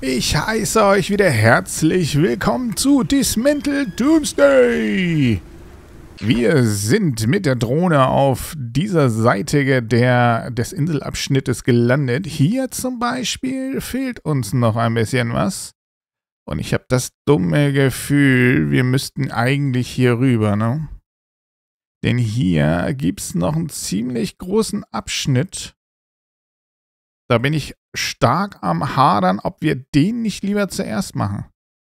Ich heiße euch wieder herzlich willkommen zu Dismantle Doomsday. Wir sind mit der Drohne auf dieser Seite des Inselabschnittes gelandet. Hier zum Beispiel fehlt uns noch ein bisschen was. Und ich habe das dumme Gefühl, wir müssten eigentlich hier rüber, ne? Denn hier gibt es noch einen ziemlich großen Abschnitt. Da bin ich stark am Hadern, ob wir den nicht lieber zuerst machen.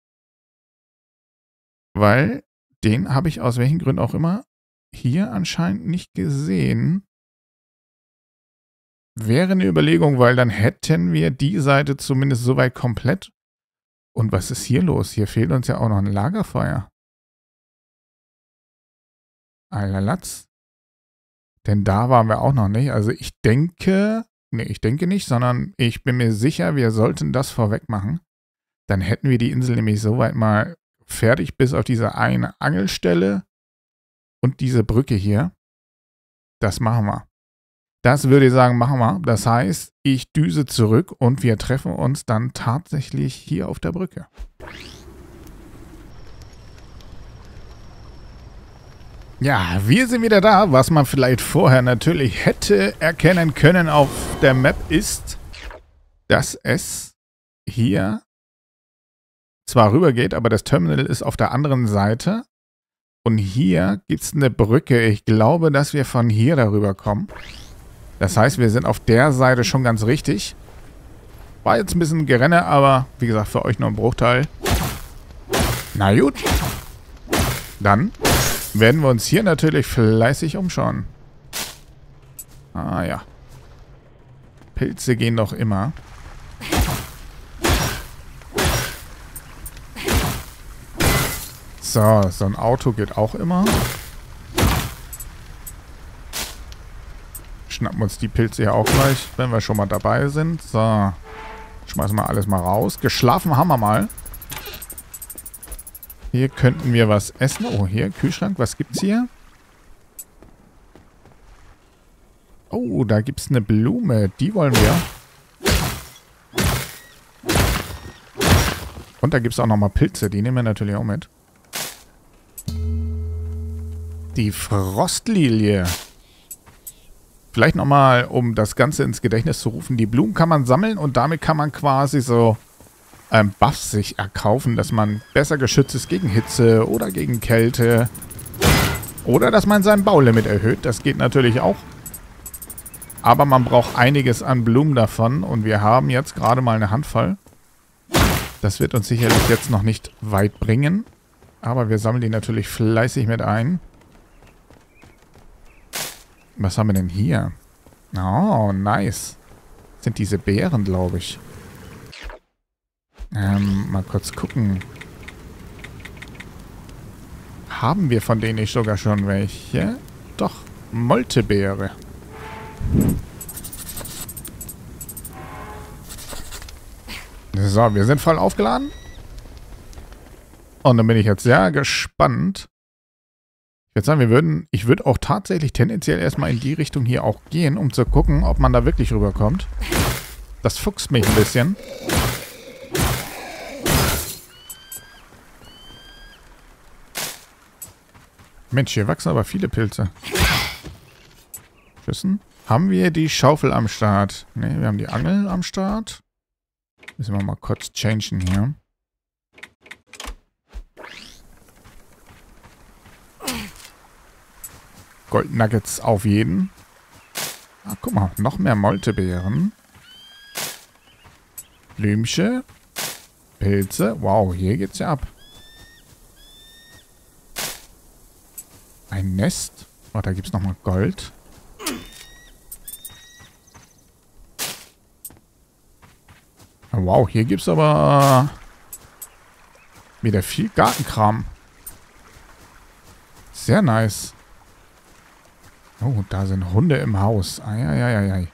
Weil den habe ich aus welchen Gründen auch immer hier anscheinend nicht gesehen. Wäre eine Überlegung, weil dann hätten wir die Seite zumindest soweit komplett. Und was ist hier los? Hier fehlt uns ja auch noch ein Lagerfeuer. Allerlatz. Denn da waren wir auch noch nicht. Also ich denke nicht, sondern ich bin mir sicher, wir sollten das vorweg machen. Dann hätten wir die Insel nämlich soweit mal fertig, bis auf diese eine Angelstelle und diese Brücke hier. Das machen wir. Das würde ich sagen, machen wir. Das heißt, ich düse zurück und wir treffen uns dann tatsächlich hier auf der Brücke. Ja, wir sind wieder da. Was man vielleicht vorher natürlich hätte erkennen können auf der Map ist, dass es hier zwar rüber geht, aber das Terminal ist auf der anderen Seite. Und hier gibt es eine Brücke. Ich glaube, dass wir von hier darüber kommen. Das heißt, wir sind auf der Seite schon ganz richtig. War jetzt ein bisschen Gerenne, aber wie gesagt, für euch nur ein Bruchteil. Na gut. Dann werden wir uns hier natürlich fleißig umschauen. Ah ja. Pilze gehen doch immer. So ein Auto geht auch immer. Schnappen uns die Pilze hier auch gleich, wenn wir schon mal dabei sind. So. Schmeißen wir alles mal raus. Geschlafen haben wir mal. Hier könnten wir was essen. Oh, hier, Kühlschrank. Was gibt's hier? Oh, da gibt's eine Blume. Die wollen wir. Und da gibt's auch nochmal Pilze. Die nehmen wir natürlich auch mit. Die Frostlilie. Vielleicht nochmal, um das Ganze ins Gedächtnis zu rufen. Die Blumen kann man sammeln und damit kann man quasi so Buffs sich erkaufen, dass man besser geschützt ist gegen Hitze oder gegen Kälte. Oder dass man sein Baulimit erhöht. Das geht natürlich auch. Aber man braucht einiges an Blumen davon. Und wir haben jetzt gerade mal eine Handvoll. Das wird uns sicherlich jetzt noch nicht weit bringen. Aber wir sammeln die natürlich fleißig mit ein. Was haben wir denn hier? Oh, nice. Das sind diese Beeren, glaube ich. Mal kurz gucken. Haben wir von denen nicht sogar schon welche? Doch, Moltebeere. So, wir sind voll aufgeladen. Und dann bin ich jetzt sehr gespannt. Ich würde sagen, ich würde auch tatsächlich tendenziell erstmal in die Richtung hier auch gehen, um zu gucken, ob man da wirklich rüberkommt. Das fuchst mich ein bisschen. Mensch, hier wachsen aber viele Pilze. Schüssen. Haben wir die Schaufel am Start? Ne, wir haben die Angel am Start. Müssen wir mal kurz changen hier. Goldnuggets auf jeden. Ah, guck mal, noch mehr Moltebeeren. Blümchen. Pilze. Wow, hier geht's ja ab. Ein Nest. Oh, da gibt's nochmal Gold. Oh, wow, hier gibt's aber wieder viel Gartenkram. Sehr nice. Oh, da sind Hunde im Haus. Eieieiei.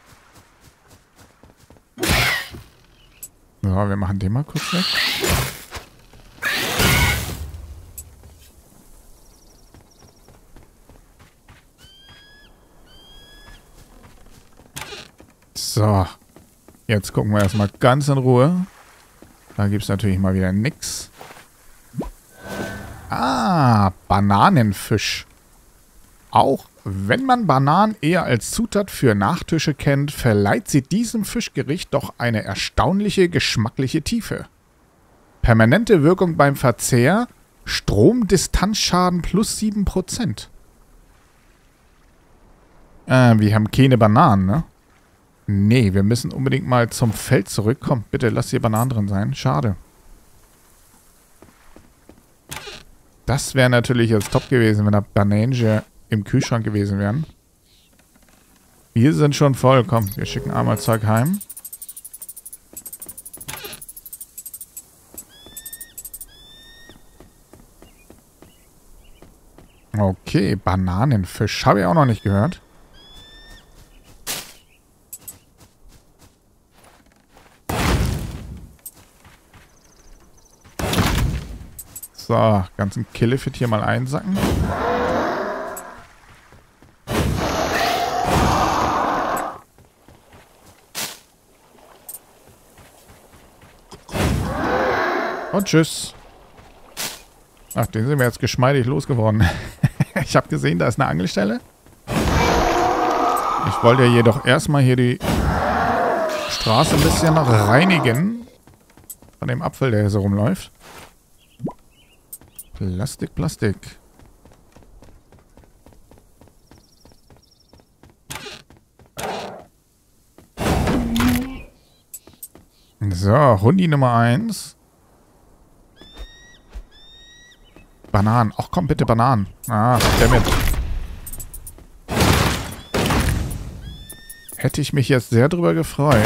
So, wir machen den mal kurz weg. So. Jetzt gucken wir erstmal ganz in Ruhe, Da gibt es natürlich mal wieder nix. Ah, Bananenfisch. Auch wenn man Bananen eher als Zutat für Nachtische kennt, verleiht sie diesem Fischgericht doch eine erstaunliche geschmackliche Tiefe. Permanente Wirkung beim Verzehr, Stromdistanzschaden plus 7%. Wir haben keine Bananen, ne? Nee, wir müssen unbedingt mal zum Feld zurückkommen. Bitte, lass hier Bananen drin sein. Schade. Das wäre natürlich jetzt top gewesen, wenn da Bananen im Kühlschrank gewesen wären. Wir sind schon voll. Komm, wir schicken einmal Zeug heim. Okay, Bananenfisch. Habe ich auch noch nicht gehört. So, ganzen Killefit hier mal einsacken. Und tschüss. Ach, den sind wir jetzt geschmeidig losgeworden. Ich habe gesehen, da ist eine Angelstelle. Ich wollte jedoch erstmal hier die Straße ein bisschen noch reinigen. Von dem Apfel, der hier so rumläuft. Plastik, Plastik. So, Hundi Nummer 1. Bananen. Ach komm, bitte Bananen. Ah, damit. Hätte ich mich jetzt sehr drüber gefreut.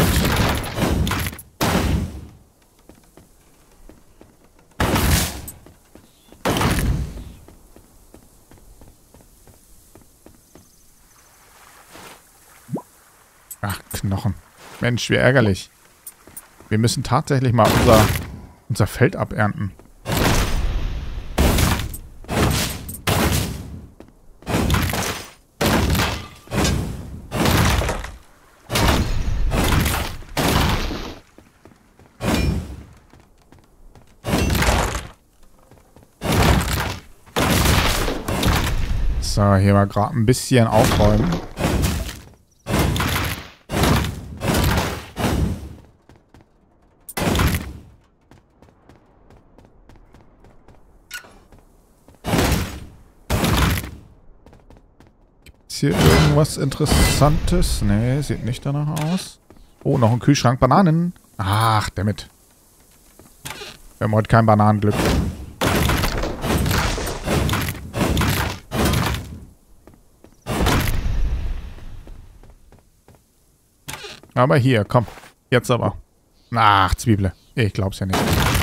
Ach, Knochen. Mensch, wie ärgerlich. Wir müssen tatsächlich mal unser Feld abernten. So, hier mal gerade ein bisschen aufräumen. Ist hier irgendwas Interessantes? Nee, sieht nicht danach aus. Oh, noch ein Kühlschrank. Bananen. Ach, damit. Wir haben heute kein Bananenglück. Aber hier, komm. Jetzt aber. Ach, Zwiebel. Ich glaub's ja nicht.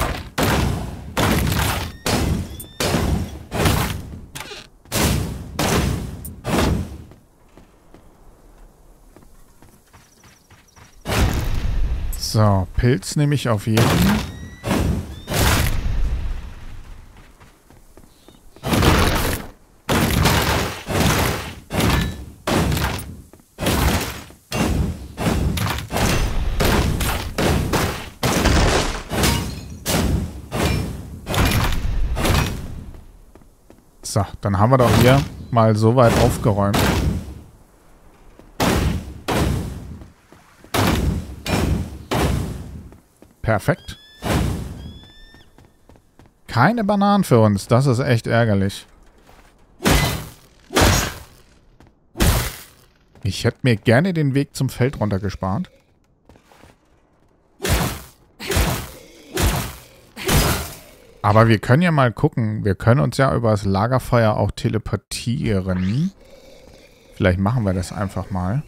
So, Pilz nehme ich auf jeden. So, dann haben wir doch hier mal so weit aufgeräumt. Perfekt. Keine Bananen für uns. Das ist echt ärgerlich. Ich hätte mir gerne den Weg zum Feld runtergespart. Aber wir können ja mal gucken. Wir können uns ja über das Lagerfeuer auch teleportieren. Vielleicht machen wir das einfach mal.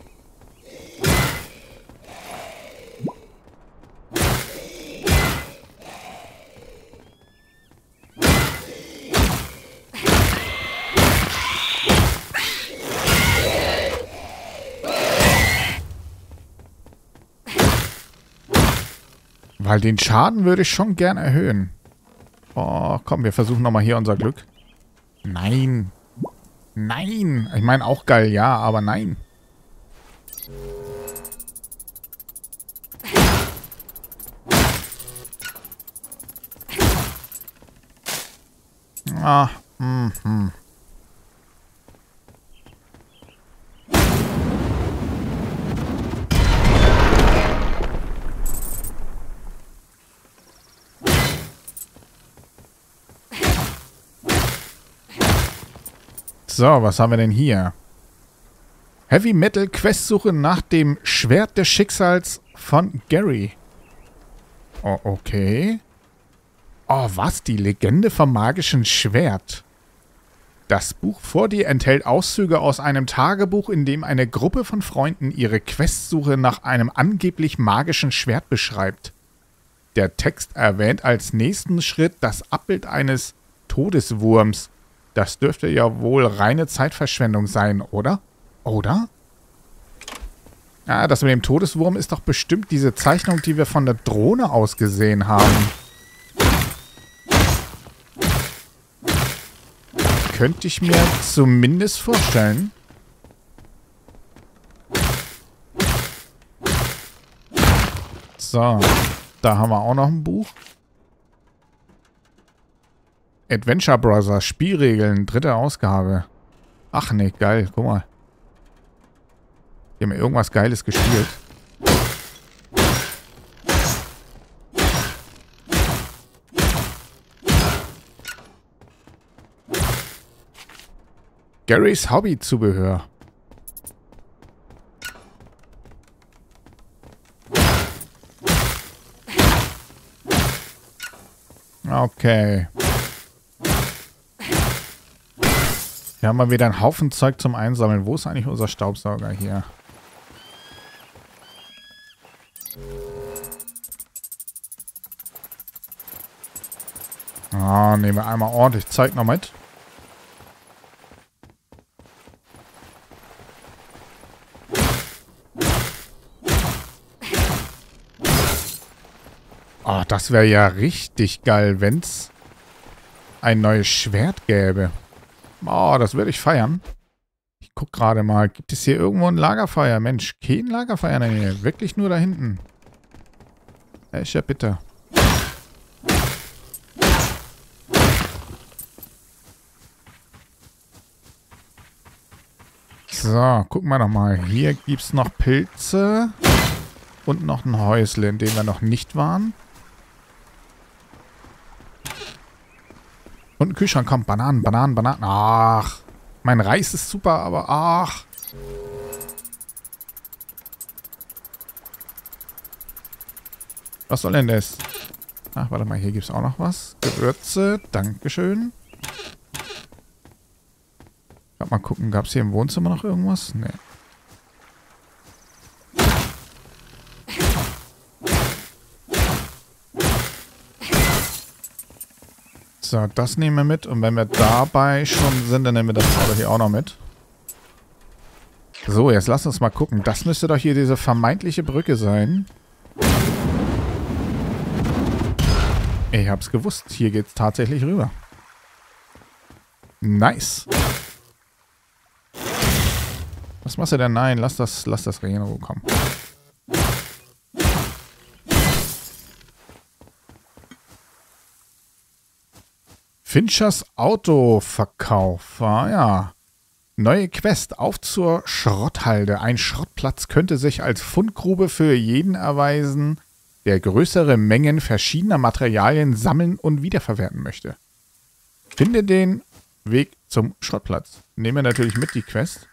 Weil den Schaden würde ich schon gern erhöhen. Oh, komm, wir versuchen nochmal hier unser Glück. Nein. Nein. Ich meine auch geil, ja, aber nein. Ah, So, was haben wir denn hier? Heavy Metal Questsuche nach dem Schwert des Schicksals von Gary. Oh, okay. Oh, was? Die Legende vom magischen Schwert. Das Buch vor dir enthält Auszüge aus einem Tagebuch, in dem eine Gruppe von Freunden ihre Questsuche nach einem angeblich magischen Schwert beschreibt. Der Text erwähnt als nächsten Schritt das Abbild eines Todeswurms. Das dürfte ja wohl reine Zeitverschwendung sein, oder? Oder? Ja, das mit dem Todeswurm ist doch bestimmt diese Zeichnung, die wir von der Drohne aus gesehen haben. Könnte ich mir zumindest vorstellen. So, da haben wir auch noch ein Buch. Adventure Brothers, Spielregeln, 3. Ausgabe. Ach ne, geil, guck mal. Die haben ja irgendwas Geiles gespielt. Garys Hobbyzubehör. Okay. Wir haben mal wieder einen Haufen Zeug zum Einsammeln. Wo ist eigentlich unser Staubsauger hier? Ah, nehmen wir einmal ordentlich Zeug noch mit. Oh, das wäre ja richtig geil, wenn es ein neues Schwert gäbe. Oh, das würde ich feiern. Ich guck gerade mal. Gibt es hier irgendwo ein Lagerfeuer? Mensch, kein Lagerfeuer in der Nähe. Wirklich nur da hinten. Ja, bitte. So, gucken wir noch mal. Hier gibt es noch Pilze. Und noch ein Häusle, in dem wir noch nicht waren. Und ein Kühlschrank, kommt. Bananen, Bananen, Bananen. Ach, mein Reis ist super, aber ach. Was soll denn das? Ach, warte mal, hier gibt es auch noch was. Gewürze, dankeschön. Mal gucken, gab es hier im Wohnzimmer noch irgendwas? Nee. So, das nehmen wir mit. Und wenn wir dabei schon sind, dann nehmen wir das aber hier auch noch mit. So, jetzt lass uns mal gucken. Das müsste doch hier diese vermeintliche Brücke sein. Ich hab's gewusst. Hier geht's tatsächlich rüber. Nice. Was machst du denn? Nein, lass das Reh in Ruhe kommen. Finchers Autoverkauf. Ah ja. Neue Quest. Auf zur Schrotthalde. Ein Schrottplatz könnte sich als Fundgrube für jeden erweisen, der größere Mengen verschiedener Materialien sammeln und wiederverwerten möchte. Finde den Weg zum Schrottplatz. Nehmen wir natürlich mit die Quest.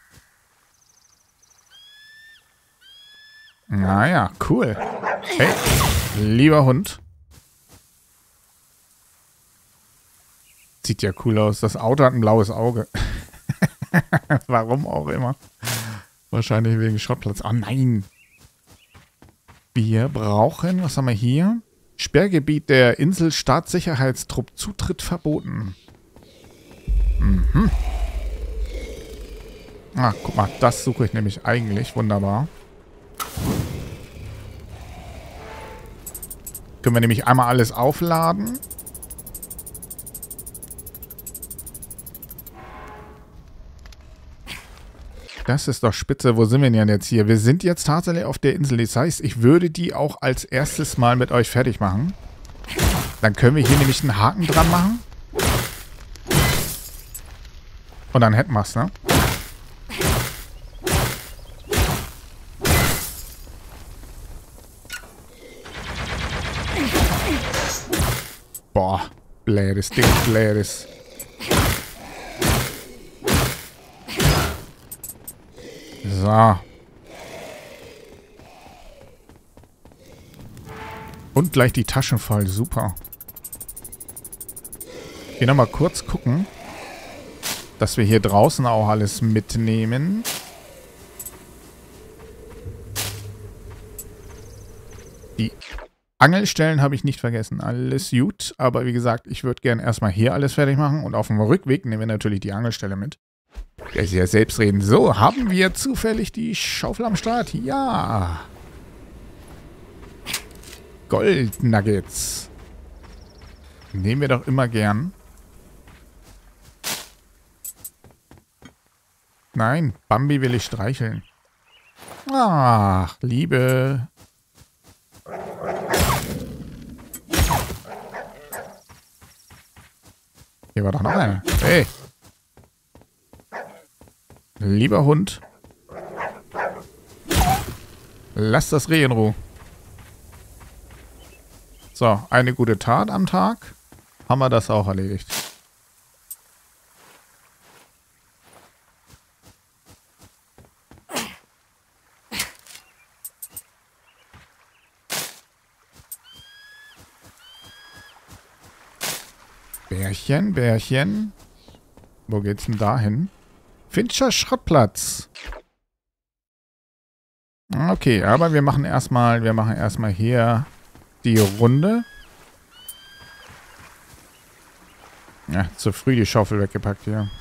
Naja, cool. Hey, lieber Hund. Sieht ja cool aus. Das Auto hat ein blaues Auge. Warum auch immer. Wahrscheinlich wegen Schrottplatz. Oh nein. Wir brauchen, was haben wir hier? Sperrgebiet der Insel Staatssicherheitstrupp. Zutritt verboten. Mhm. Ah, guck mal, das suche ich nämlich eigentlich. Wunderbar. Können wir nämlich einmal alles aufladen. Das ist doch spitze. Wo sind wir denn jetzt hier? Wir sind jetzt tatsächlich auf der Insel. Das heißt, ich würde die auch als erstes mal mit euch fertig machen. Dann können wir hier nämlich einen Haken dran machen. Und dann hätten wir's, ne? Boah, blädes Ding, blädes. So. Und gleich die Taschen voll, super. Hier nochmal kurz gucken, dass wir hier draußen auch alles mitnehmen. Die Angelstellen habe ich nicht vergessen. Alles gut. Aber wie gesagt, ich würde gerne erstmal hier alles fertig machen. Und auf dem Rückweg nehmen wir natürlich die Angelstelle mit. Der ist ja selbstredend. So, haben wir zufällig die Schaufel am Start? Ja. Goldnuggets. Nehmen wir doch immer gern. Nein, Bambi will ich streicheln. Ach, Liebe. Hier war doch noch einer. Hey. Lieber Hund. Lass das Reh in Ruhe. So, eine gute Tat am Tag. Haben wir das auch erledigt. Bärchen, Bärchen. Wo geht's denn da hin? Fincher Schrottplatz. Okay, aber wir machen erstmal hier die Runde. Ja, zu früh die Schaufel weggepackt hier.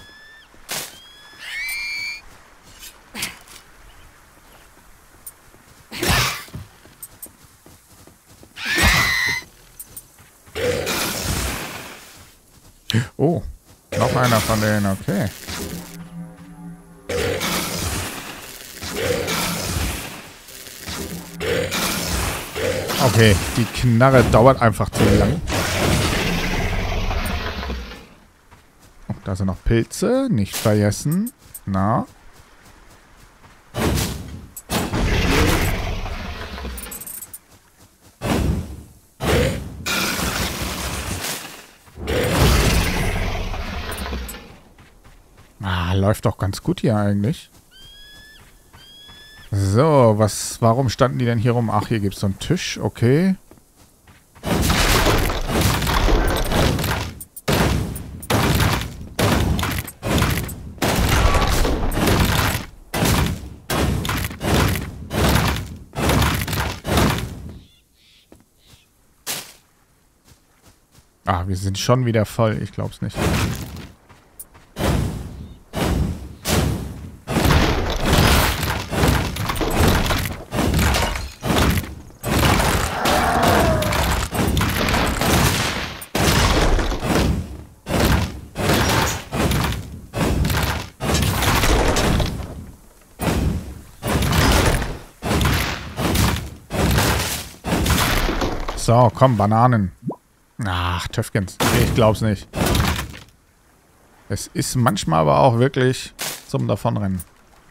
Oh, noch einer von denen, okay. Okay, die Knarre dauert einfach zu lang. Oh, da sind noch Pilze, nicht vergessen. Na. Läuft doch ganz gut hier eigentlich. So, warum standen die denn hier rum? Ach, hier gibt es so einen Tisch, okay. Ah, wir sind schon wieder voll, ich glaub's nicht. So, komm, Bananen. Ach, Töpfchens. Ich glaub's nicht. Es ist manchmal aber auch wirklich zum Davonrennen.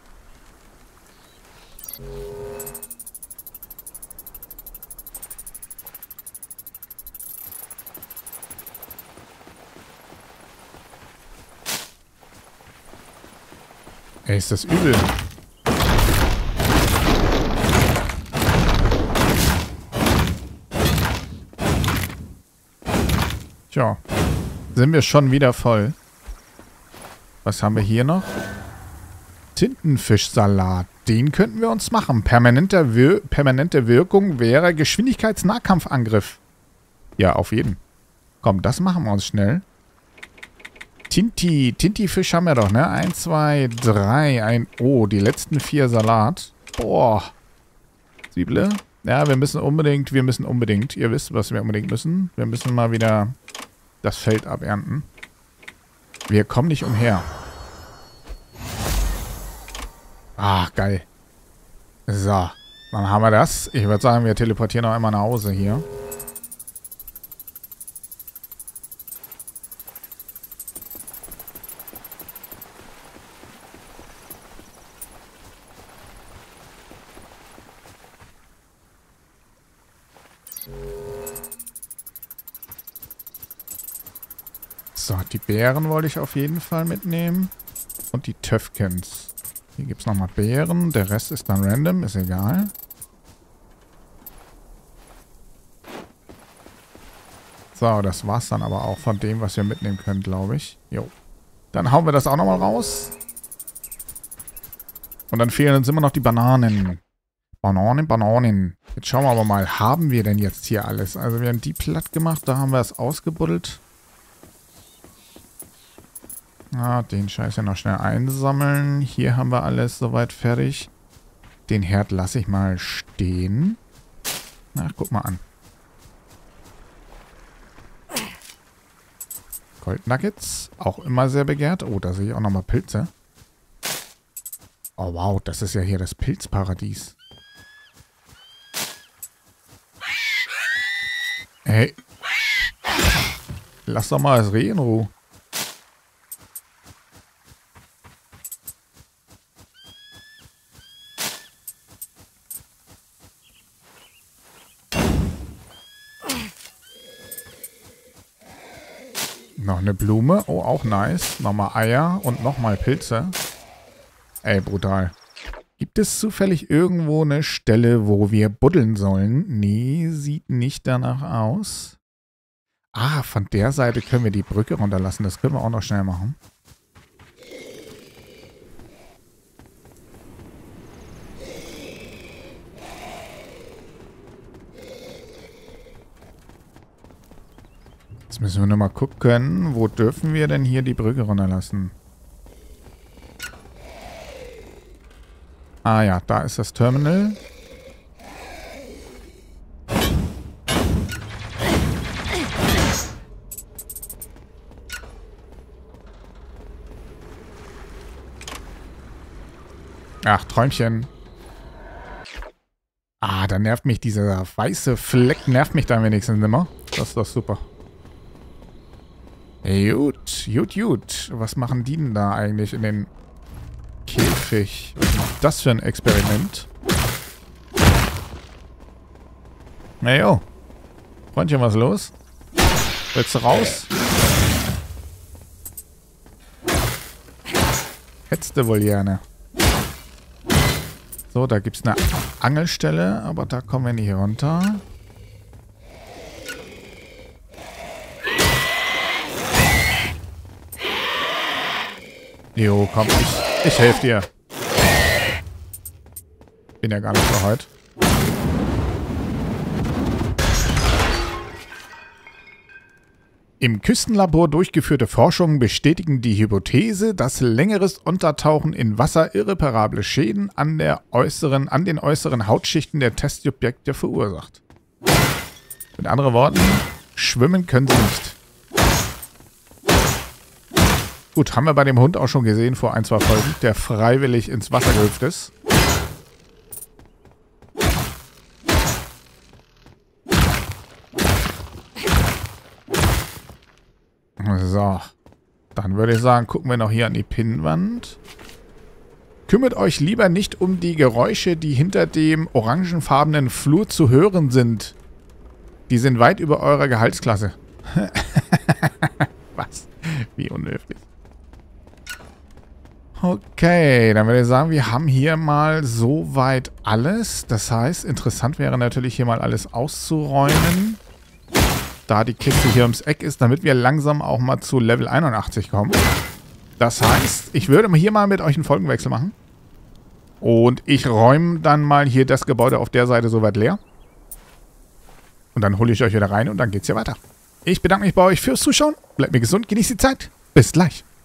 Ey, ist das übel. Tja, sind wir schon wieder voll. Was haben wir hier noch? Tintenfischsalat. Den könnten wir uns machen. Permanente Wirkung wäre Geschwindigkeitsnahkampfangriff. Ja, auf jeden. Komm, das machen wir uns schnell. Tinti-Fisch haben wir doch, ne? 1, 2, 3. Oh, die letzten 4 Salat. Boah. Sieble. Ja, wir müssen unbedingt. Ihr wisst, was wir unbedingt müssen. Wir müssen mal wieder das Feld abernten. Wir kommen nicht umher. Ah, geil. So, dann haben wir das. Ich würde sagen, wir teleportieren noch einmal nach Hause hier. So, die Beeren wollte ich auf jeden Fall mitnehmen. Und die Töffkens. Hier gibt es nochmal Beeren. Der Rest ist dann random, ist egal. So, das war's dann aber auch von dem, was wir mitnehmen können, glaube ich. Jo. Dann hauen wir das auch nochmal raus. Und dann fehlen uns immer noch die Bananen. Bananen. Jetzt schauen wir aber mal, haben wir denn jetzt hier alles? Also wir haben die platt gemacht, da haben wir es ausgebuddelt. Ah, den Scheiß ja noch schnell einsammeln. Hier haben wir alles soweit fertig. Den Herd lasse ich mal stehen. Na, guck mal an. Goldnuggets, auch immer sehr begehrt. Oh, da sehe ich auch nochmal Pilze. Oh wow, das ist ja hier das Pilzparadies. Hey. Lass doch mal das Reh in Ruhe. Noch eine Blume. Oh, auch nice. Nochmal Eier und nochmal Pilze. Ey, brutal. Gibt es zufällig irgendwo eine Stelle, wo wir buddeln sollen? Nee, sieht nicht danach aus. Ah, von der Seite können wir die Brücke runterlassen. Das können wir auch noch schnell machen. Jetzt müssen wir nur mal gucken, wo dürfen wir denn hier die Brücke runterlassen? Ah ja, da ist das Terminal. Ach, Träumchen. Ah, da nervt mich dieser weiße Fleck, nervt mich da wenigstens immer. Das ist doch super. Gut. Was machen die denn da eigentlich in den Käfig? Was ist das für ein Experiment? Na jo. Freundchen, was ist los? Willst du raus? Hättest du wohl gerne. So, da gibt es eine Angelstelle, aber da kommen wir nicht runter. Jo, komm, ich helfe dir. Bin ja gar nicht für heute. Im Küstenlabor durchgeführte Forschungen bestätigen die Hypothese, dass längeres Untertauchen in Wasser irreparable Schäden an den äußeren Hautschichten der Testsubjekte verursacht. Mit anderen Worten, schwimmen können sie nicht. Gut, haben wir bei dem Hund auch schon gesehen vor 1, 2 Folgen, der freiwillig ins Wasser gehüpft ist. So, dann würde ich sagen, gucken wir noch hier an die Pinnwand. Kümmert euch lieber nicht um die Geräusche, die hinter dem orangenfarbenen Flur zu hören sind. Die sind weit über eurer Gehaltsklasse. Was? Wie unhöflich. Okay, dann würde ich sagen, wir haben hier mal soweit alles. Das heißt, interessant wäre natürlich hier mal alles auszuräumen. Da die Kiste hier ums Eck ist, damit wir langsam auch mal zu Level 81 kommen. Das heißt, ich würde hier mal mit euch einen Folgenwechsel machen. Und ich räume dann mal hier das Gebäude auf der Seite soweit leer. Und dann hole ich euch wieder rein und dann geht's hier weiter. Ich bedanke mich bei euch fürs Zuschauen. Bleibt mir gesund, genießt die Zeit. Bis gleich.